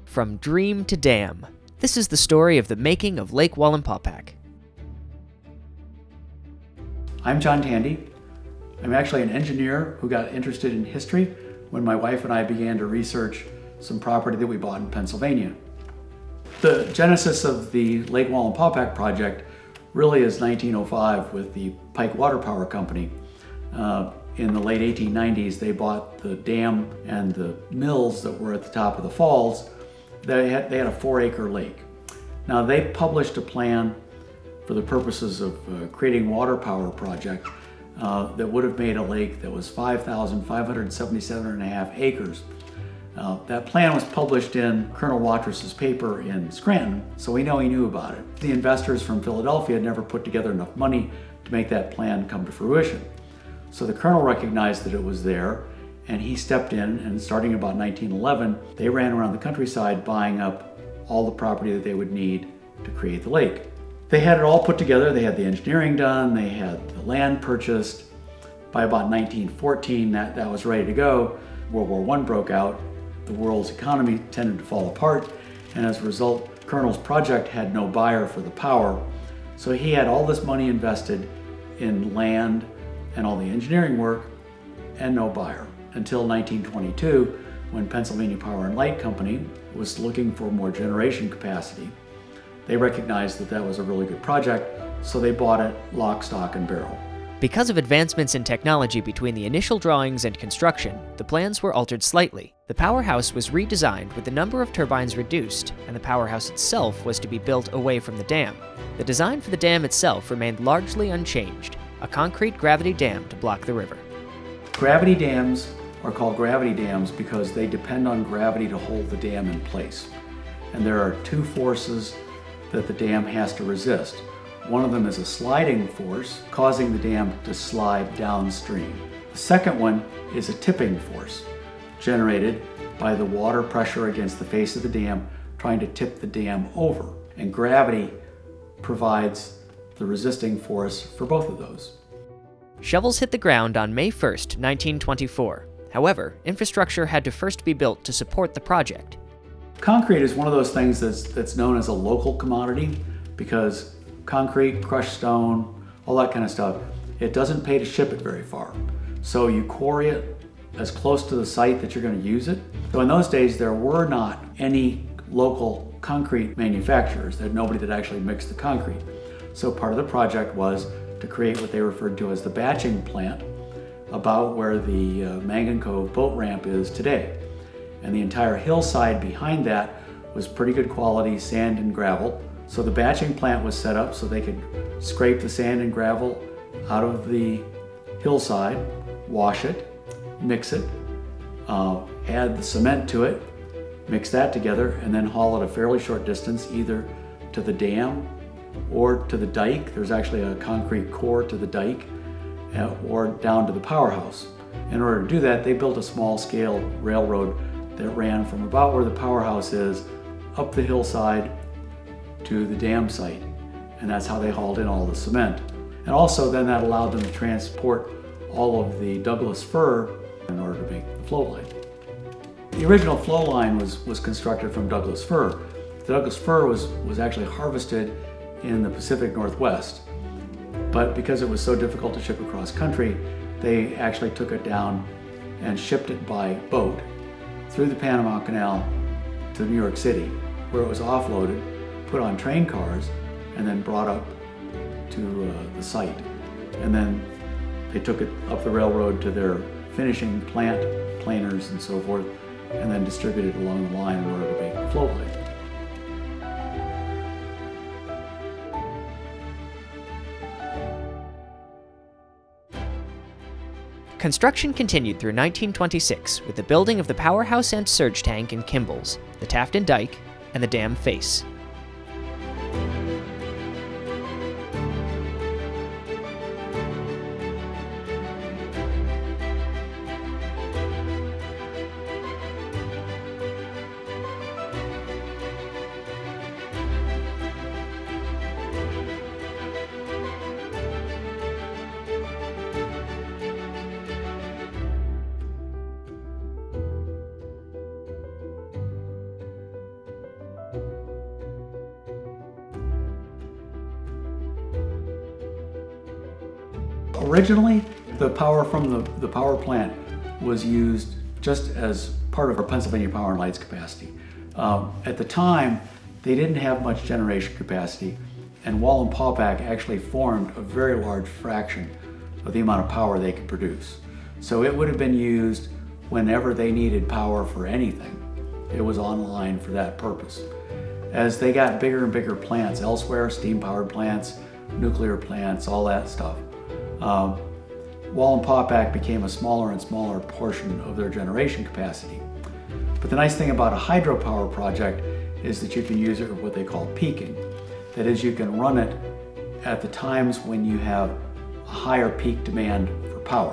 From dream to dam. This is the story of the making of Lake Wallenpaupack. I'm John Tandy. I'm actually an engineer who got interested in history when my wife and I began to research some property that we bought in Pennsylvania. The genesis of the Lake Wallenpaupack project really is 1905 with the Pike Water Power Company. In the late 1890s, they bought the dam and the mills that were at the top of the falls. They had a 4-acre lake. Now they published a plan for the purposes of creating water power project that would have made a lake that was 5,577.5 acres. That plan was published in Colonel Watrous' paper in Scranton, so we know he knew about it. The investors from Philadelphia had never put together enough money to make that plan come to fruition. So the Colonel recognized that it was there, and he stepped in, and starting about 1911, they ran around the countryside buying up all the property that they would need to create the lake. They had it all put together. They had the engineering done, they had the land purchased. By about 1914, that was ready to go. World War I broke out. The world's economy tended to fall apart, and as a result, Colonel's project had no buyer for the power. So he had all this money invested in land and all the engineering work, and no buyer. Until 1922, when Pennsylvania Power and Light Company was looking for more generation capacity. They recognized that that was a really good project, so they bought it lock, stock, and barrel. Because of advancements in technology between the initial drawings and construction, the plans were altered slightly. The powerhouse was redesigned with the number of turbines reduced, and the powerhouse itself was to be built away from the dam. The design for the dam itself remained largely unchanged, a concrete gravity dam to block the river. Gravity dams are called gravity dams because they depend on gravity to hold the dam in place. And there are two forces that the dam has to resist. One of them is a sliding force, causing the dam to slide downstream. The second one is a tipping force, generated by the water pressure against the face of the dam, trying to tip the dam over. And gravity provides the resisting force for both of those. Shovels hit the ground on May 1st, 1924. However, infrastructure had to first be built to support the project. Concrete is one of those things that's known as a local commodity because concrete, crushed stone, all that kind of stuff, it doesn't pay to ship it very far. So you quarry it as close to the site that you're going to use it. So in those days, there were not any local concrete manufacturers. There was nobody that actually mixed the concrete. So part of the project was to create what they referred to as the batching plant about where the Mangan Cove boat ramp is today. And the entire hillside behind that was pretty good quality sand and gravel. So the batching plant was set up so they could scrape the sand and gravel out of the hillside, wash it, mix it, add the cement to it, mix that together, and then haul it a fairly short distance either to the dam or to the dike. There's actually a concrete core to the dike, or down to the powerhouse. In order to do that, they built a small-scale railroad that ran from about where the powerhouse is up the hillside to the dam site, and that's how they hauled in all the cement. And also then that allowed them to transport all of the Douglas fir in order to make the flow line. The original flow line was constructed from Douglas fir. The Douglas fir was actually harvested in the Pacific Northwest, but because it was so difficult to ship across country, they actually took it down and shipped it by boat through the Panama Canal to New York City, where it was offloaded, put on train cars, and then brought up to the site. And then they took it up the railroad to their finishing plant, planers and so forth, and then distributed along the line in order to make the flow line. Construction continued through 1926 with the building of the powerhouse and surge tank in Kimball's, the Tafton Dike, and the dam face. Originally, the power from the power plant was used just as part of our Pennsylvania Power and Light's capacity. At the time, they didn't have much generation capacity, and Wallenpaupack actually formed a very large fraction of the amount of power they could produce. So it would have been used whenever they needed power for anything. It was online for that purpose. As they got bigger and bigger plants elsewhere, steam-powered plants, nuclear plants, all that stuff, Wallenpaupack became a smaller and smaller portion of their generation capacity. But the nice thing about a hydropower project is that you can use it for what they call peaking. That is, you can run it at the times when you have a higher peak demand for power.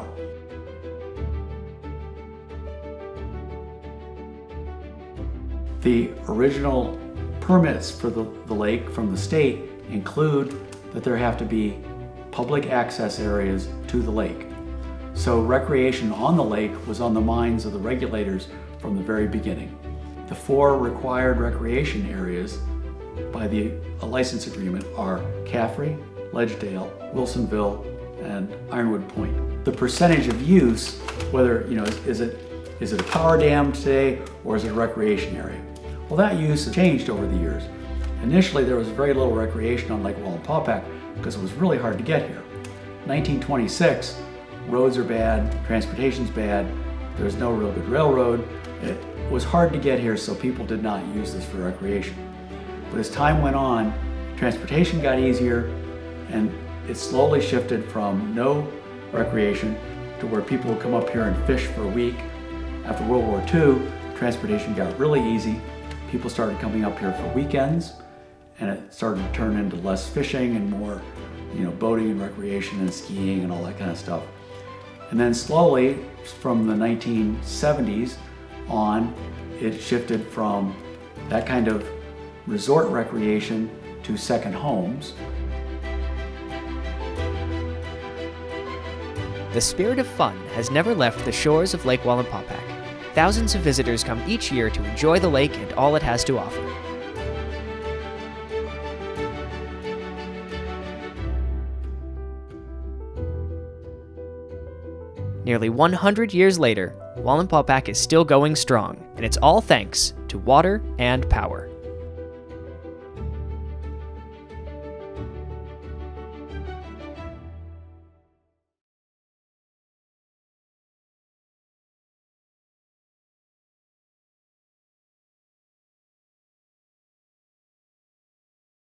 The original permits for the lake from the state include that there have to be public access areas to the lake. So recreation on the lake was on the minds of the regulators from the very beginning. The 4 required recreation areas by the license agreement are Caffrey, Ledgedale, Wilsonville, and Ironwood Point. The percentage of use, whether, is it a power dam today or is it a recreation area? Well, that use has changed over the years. Initially, there was very little recreation on Lake Wallenpaupack because it was really hard to get here. 1926, roads are bad, transportation's bad, there's no real good railroad. It was hard to get here, so people did not use this for recreation. But as time went on, transportation got easier, and it slowly shifted from no recreation to where people would come up here and fish for a week. After World War II, transportation got really easy. People started coming up here for weekends, and it started to turn into less fishing and more, boating and recreation and skiing and all that kind of stuff. And then slowly, from the 1970s on, it shifted from that kind of resort recreation to second homes. The spirit of fun has never left the shores of Lake Wallenpaupack. Thousands of visitors come each year to enjoy the lake and all it has to offer. Nearly 100 years later, Wallenpaupack is still going strong, and it's all thanks to water and power.